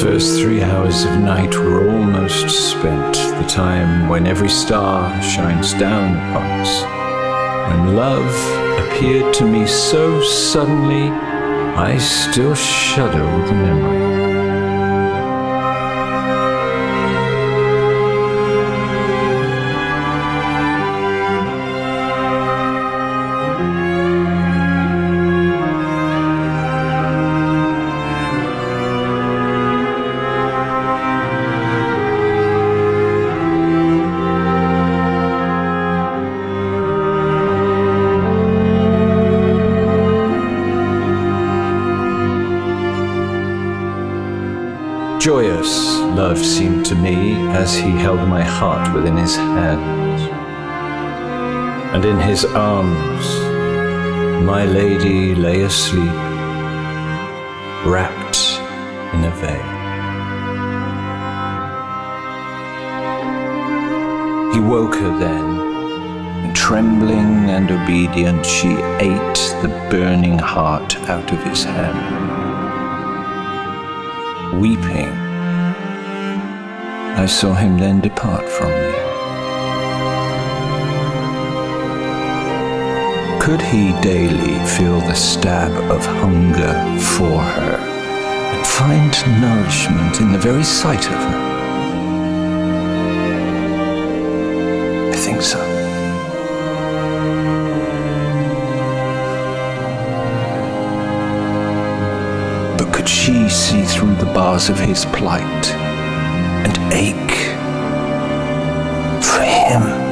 first 3 hours of night were almost spent, the time when every star shines down upon us, when love appeared to me so suddenly, I still shudder with the memory. Joyous love seemed to me as he held my heart within his hands, and in his arms my lady lay asleep, wrapped in a veil. He woke her then, and trembling and obedient, she ate the burning heart out of his hand. Weeping, I saw him then depart from me. Could he daily feel the stab of hunger for her, and find nourishment in the very sight of her? I think so. She see through the bars of his plight and ache for him?